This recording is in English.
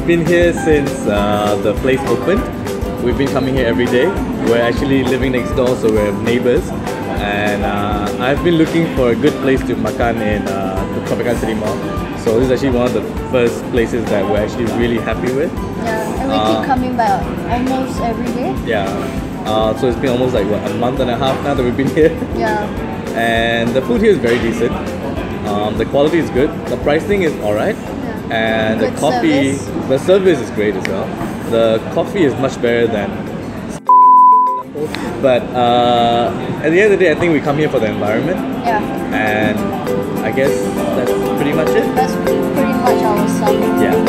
been here since the place opened. We've been coming here every day. We're actually living next door, so we're neighbors. And I've been looking for a good place to makan in the Tropicana City Mall. So this is actually one of the first places that we're actually really happy with. Yeah, and we keep coming back almost every day. Yeah. So it's been almost like what, a month and a half now that we've been here. Yeah. And the food here is very decent. The quality is good. The pricing is alright. Yeah. And Good the coffee, service. the service is great as well. The coffee is much better than. But at the end of the day, I think we come here for the environment. Yeah. And I guess that's pretty much it. That's pretty much our sum. Yeah.